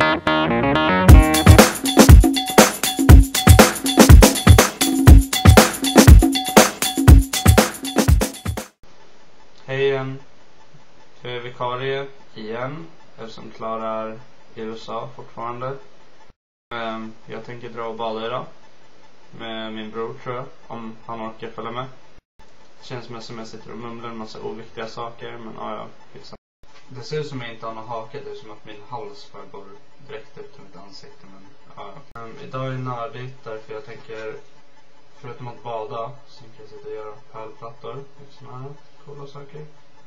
Hej igen. Jag är vikarie igen eftersom Klara är i USA fortfarande. Jag tänker dra och bada idag med min bror, tror jag, om han orkar följa med. Det känns mest som jag sitter och mumlar en massa oviktiga saker, men ja, det ser ut som jag inte har någon haka, det är som att min hals bara går direkt upp till mitt ansikte, men ja. Idag är nördigt därför jag tänker, förutom att bada, så tänker jag sitta och göra pärlplattor, lite såna här coola saker.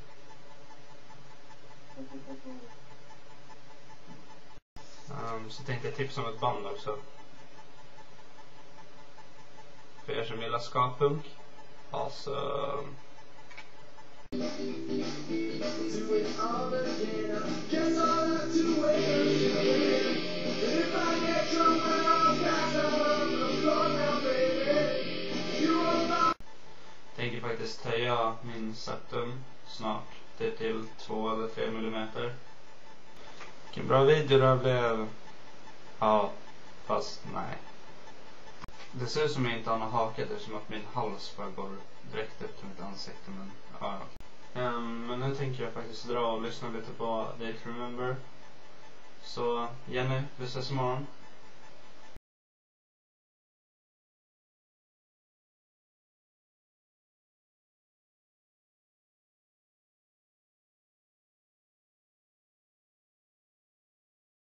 Så tänkte jag tipsa om ett band också. För er som gillar ska-punk. Awesome. Tänker faktiskt höja min septum snart. Det är till 2 eller 3 millimeter. Vilken bra video det blev. Ja, fast nej. Det ser ut som jag inte har någon haka, det är som att min hals bara går direkt upp till mitt ansikte, men ja. Men nu tänker jag faktiskt dra och lyssna lite på Date Remember. Så Jenny, vi ses imorgon.